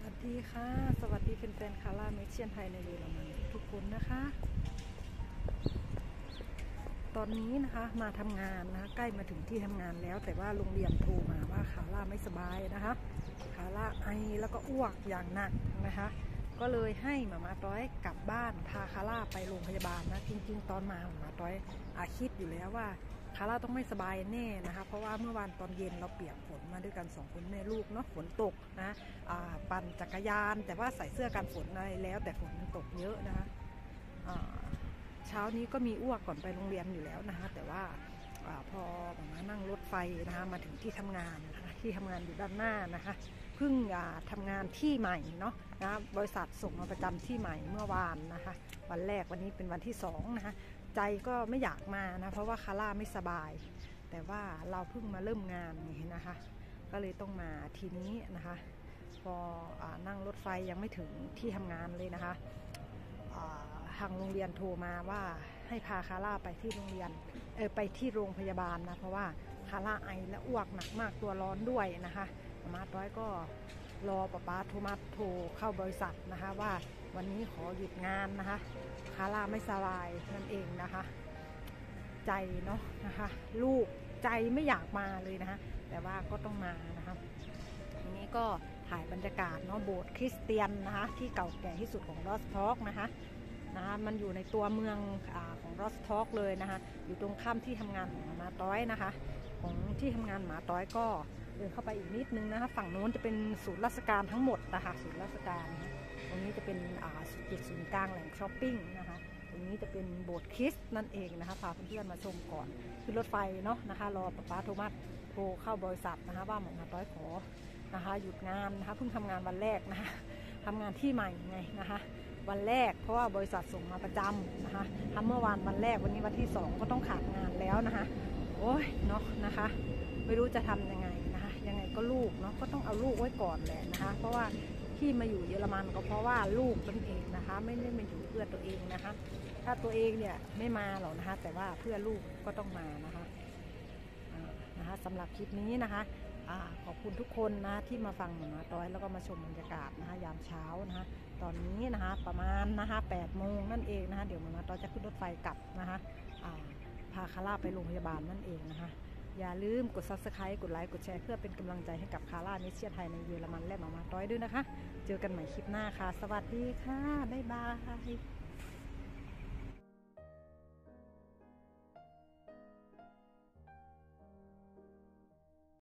วัสดีค่ะสวัสดีแฟนๆคาร่าเมเชียนไทยในเยอรมันทุกคนนะคะตอนนี้นะคะมาทำงานนะคะใกล้มาถึงที่ทำงานแล้วแต่ว่าโรงเรียนโทรมาว่าคาร่าไม่สบายนะคะคาร่าไอแล้วก็อ้วกอย่างหนักนะคะก็เลยให้หมาต้อยกลับบ้านพาคาร่าไปโรงพยาบาลนะจริงๆตอนมาหมาต้อยคิดอยู่แล้วว่าคาร่าต้องไม่สบายแน่นะคะเพราะว่าเมื่อวานตอนเย็นเราเปียกฝนมาด้วยกัน2 คนแม่ลูกเนาะฝนตกนะปั่นจักรยานแต่ว่าใส่เสื้อกันฝนอะไรแล้วแต่ฝนมันตกเยอะนะคะเช้านี้ก็มีอ้วกก่อนไปโรงเรียนอยู่แล้วนะคะแต่ว่าพอมานั่งรถไฟนะคะมาถึงที่ทำงานนะคะที่ทำงานอยู่ด้านหน้านะคะเพิ่งทำงานที่ใหม่เนาะนะบริษัทส่งมาประจำที่ใหม่เมื่อวานนะคะวันแรกวันนี้เป็นวันที่2นะคะใจก็ไม่อยากมานะเพราะว่าคาร่าไม่สบายแต่ว่าเราเพิ่งมาเริ่มงานนี่นะคะก็เลยต้องมาทีนี้นะคะพอนั่งรถไฟยังไม่ถึงที่ทำงานเลยนะคะทางโรงเรียนโทรมาว่าให้พาคาร่าไปที่โรงเรียนไปที่โรงพยาบาลนะเพราะว่าคาร่าไอและอ้วกหนักมากตัวร้อนด้วยนะคะมาต้อยก็รอป๊าโทรมาโทรเข้าบริษัทนะคะว่าวันนี้ขอหยุดงานนะคะคาร่าไม่สบายนั่นเองนะคะใจเนาะนะคะลูกใจไม่อยากมาเลยนะคะแต่ว่าก็ต้องมานะคะทีนี้ก็ถ่ายบรรยากาศเนาะโบสถ์คริสเตียนนะคะที่เก่าแก่ที่สุดของรอสทอกนะคะมันอยู่ในตัวเมืองของรอสทอกเลยนะคะอยู่ตรงข้ามที่ทำงานของหมาต้อยนะคะของที่ทำงานหมาต้อยก็เดินเข้าไปอีกนิดนึงนะคะฝั่งโน้นจะเป็นศูนย์ราชการทั้งหมดนะคะศูนย์ราชการนะตรงนี้จะเป็นจุดศูนย์กลางแหล่งช้อปปิ้งนะคะตรงนี้จะเป็นโบสถ์คริสต์นั่นเองนะคะพาเพื่อนๆมาชมก่อนขึ้นรถไฟเนาะนะคะรอป๊าโทมัสโทรเข้าบริษัทนะคะว่าหมาต้อยขอนะคะหยุดงานนะคะเพิ่งทำงานวันแรกนะคะทำงานที่ใหม่ไงนะคะวันแรกเพราะว่าบริษัทส่งมาประจำนะคะทำเมื่อวานวันแรกวันนี้วันที่2ก็ต้องขาดงานแล้วนะคะโอ้ยเนาะนะคะไม่รู้จะทำยังไงนะคะยังไงก็ลูกเนาะก็ต้องเอาลูกไว้ก่อนแหละนะคะเพราะว่าที่มาอยู่เยอรมันก็เพราะว่าลูกนั่นเองนะคะไม่ได้มาอยู่เพื่อตัวเองนะคะถ้าตัวเองเนี่ยไม่มาหรอกนะคะแต่ว่าเพื่อลูกก็ต้องมานะคะสำหรับคลิปนี้นะคะขอบคุณทุกคนนะที่มาฟังหมาต้อยแล้วก็มาชมบรรยากาศนะคะยามเช้านะคะตอนนี้นะคะประมาณนะคะ8 โมงนั่นเองนะคะเดี๋ยวหมาต้อยจะขึ้นรถไฟกลับนะคะพาคาร่าไปโรงพยาบาลนั่นเองนะคะอย่าลืมกด Subscribe กดไลค์กดแชร์เพื่อเป็นกำลังใจให้กับคาร่าเนเชียไทยในเยอรมันและหมาต้อยด้วยนะคะเจอกันใหม่คลิปหน้าค่ะสวัสดีค่ะบ๊ายบาย